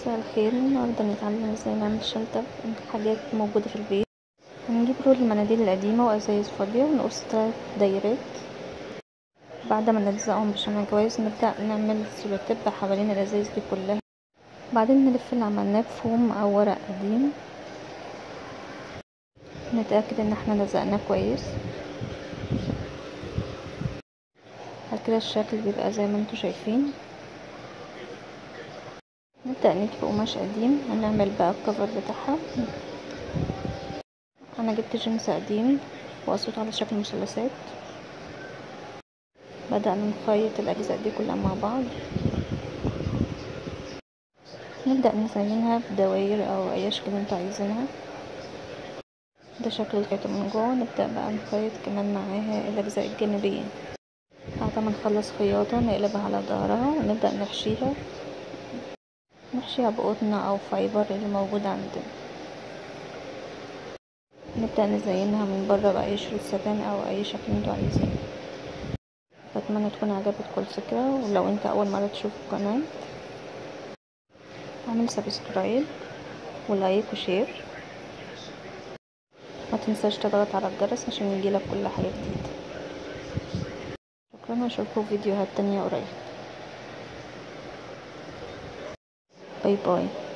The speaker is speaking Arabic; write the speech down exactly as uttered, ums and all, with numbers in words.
مساء الخير. النهارده نتعلم ازاي نعمل شنطة من حاجات موجودة في البيت. هنجيب رول المناديل القديمة وازايز فاضية ونقص تلات دايرات. بعد ما نلزقهم بشمع كويس نبدأ نعمل سلوتيب حوالين الازايز دي كلها. بعدين نلف اللي عملناه بفوم او ورق قديم، نتأكد ان احنا لزقناه كويس. بعد كده الشكل بيبقى زي ما انتوا شايفين. نبدأ نجيب قماش قديم ونعمل بقى الكفر بتاعها. انا جبت جينز قديم وقصيته على شكل مثلثات. بدأنا نخيط الأجزاء دي كلها مع بعض. نبدأ نزينها بدواير أو أي شكل انتوا عايزينها. ده شكل الخيط من جوه. نبدأ بقى نخيط كمان معاها الأجزاء الجانبية. بعد ما نخلص خياطة نقلبها على ظهرها ونبدأ نحشيها نحشيها بقطن أو فايبر اللي موجود عندنا. نبدأ نزينها من بره بأي شريط ستان أو أي شكل انتوا عايزينه. بتمنى تكون عجبتكم الفكرة، ولو انت أول مرة تشوف القناة اعمل سبسكرايب ولايك وشير. ما تنساش تضغط على الجرس عشان يجيلك كل حاجة جديدة. شكرا، اشوفكم فيديوهات تانية قريب. باي باي.